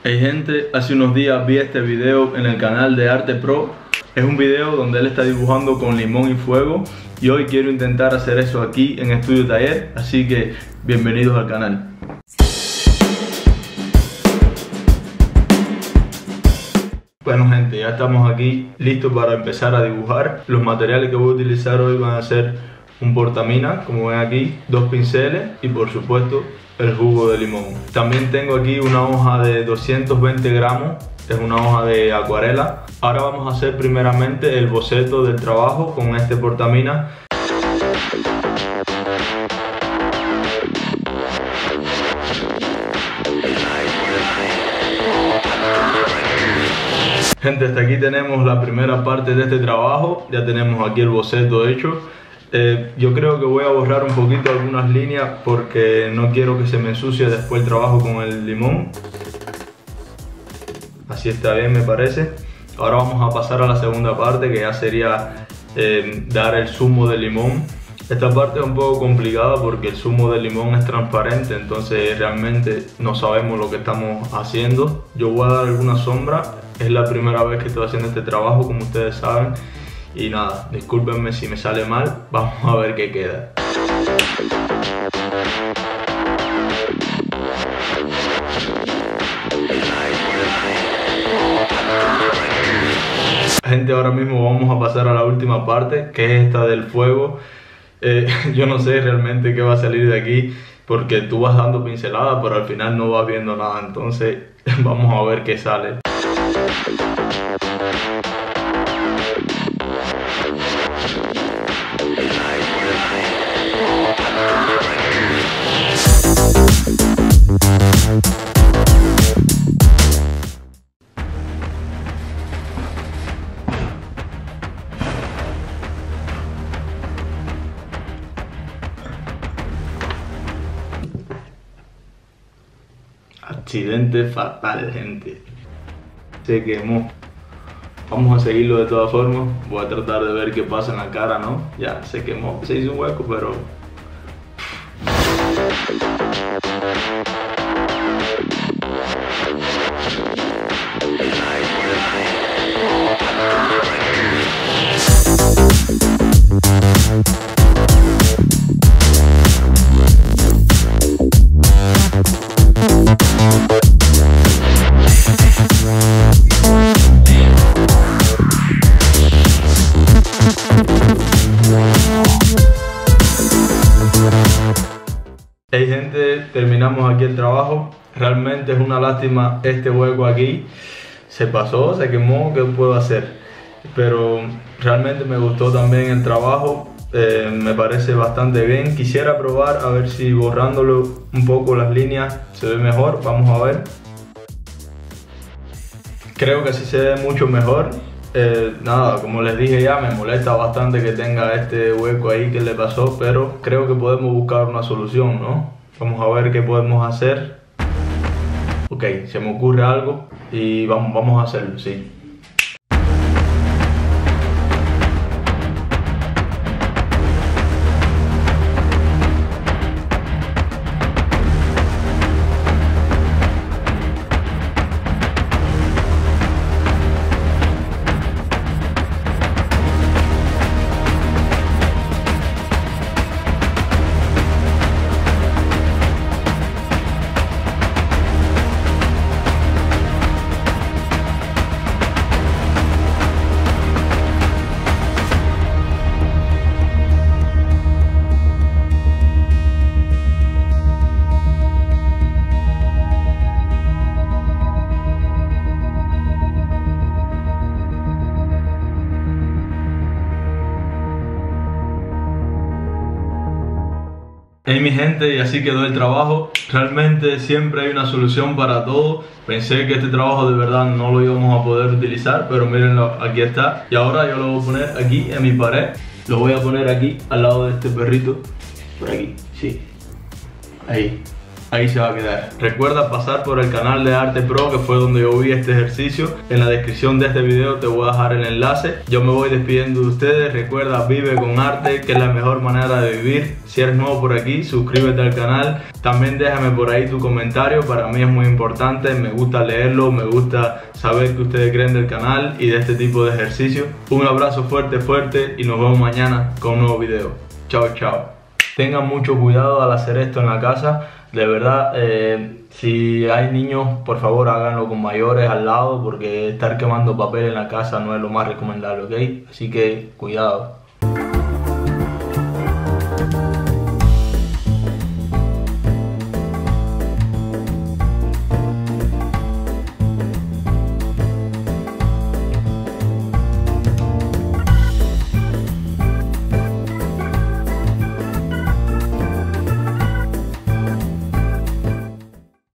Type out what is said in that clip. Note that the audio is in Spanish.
Hey gente, hace unos días vi este video en el canal de Arte Pro. Es un video donde él está dibujando con limón y fuego y hoy quiero intentar hacer eso aquí en Estudio Taller, así que bienvenidos al canal. Bueno gente, ya estamos aquí listos para empezar a dibujar. Los materiales que voy a utilizar hoy van a ser un portamina, como ven aquí, 2 pinceles y por supuesto el jugo de limón. También tengo aquí una hoja de 220 gramos, es una hoja de acuarela. Ahora vamos a hacer primeramente el boceto del trabajo con este portamina. Gente, hasta aquí tenemos la primera parte de este trabajo, ya tenemos aquí el boceto hecho. Yo creo que voy a borrar un poquito algunas líneas porque no quiero que se me ensucie después el trabajo con el limón. Así está bien, me parece. Ahora vamos a pasar a la segunda parte, que ya sería dar el zumo de limón. Esta parte es un poco complicada porque el zumo de limón es transparente, entonces realmente no sabemos lo que estamos haciendo. Yo voy a dar alguna sombra, es la primera vez que estoy haciendo este trabajo, como ustedes saben. Y nada, discúlpenme si me sale mal, vamos a ver qué queda. Gente, ahora mismo vamos a pasar a la última parte, que es esta del fuego. Yo no sé realmente qué va a salir de aquí, porque tú vas dando pinceladas, pero al final no vas viendo nada, entonces vamos a ver qué sale. Accidente fatal, gente. Se quemó. Vamos a seguirlo de todas formas. Voy a tratar de ver qué pasa en la cara, ¿no? Ya se quemó, se hizo un hueco, pero... Hey gente, terminamos aquí el trabajo. Realmente es una lástima este hueco aquí. Se pasó, se quemó, ¿qué puedo hacer? Pero realmente me gustó también el trabajo. Me parece bastante bien. Quisiera probar a ver si borrándolo un poco las líneas se ve mejor. Vamos a ver. Creo que sí se ve mucho mejor. Nada, como les dije ya, me molesta bastante que tenga este hueco ahí que le pasó, pero creo que podemos buscar una solución, ¿no? Vamos a ver qué podemos hacer. Ok, se me ocurre algo y vamos a hacerlo, sí. Hey mi gente, y así quedó el trabajo. Realmente siempre hay una solución para todo. Pensé que este trabajo de verdad no lo íbamos a poder utilizar, pero mírenlo, aquí está. Y ahora yo lo voy a poner aquí en mi pared. Lo voy a poner aquí al lado de este perrito. Por aquí, sí. Ahí. ahí se va a quedar. Recuerda pasar por el canal de Arte Pro, que fue donde yo vi este ejercicio. En la descripción de este video te voy a dejar el enlace. Yo me voy despidiendo de ustedes. Recuerda, vive con arte, que es la mejor manera de vivir. Si eres nuevo por aquí, suscríbete al canal. También déjame por ahí tu comentario, para mí es muy importante. Me gusta leerlo, me gusta saber que ustedes creen del canal y de este tipo de ejercicios. Un abrazo fuerte y nos vemos mañana con un nuevo video. Chao, chao. Tengan mucho cuidado al hacer esto en la casa. De verdad, si hay niños, por favor háganlo con mayores al lado, porque estar quemando papel en la casa no es lo más recomendable, ¿ok? Así que cuidado.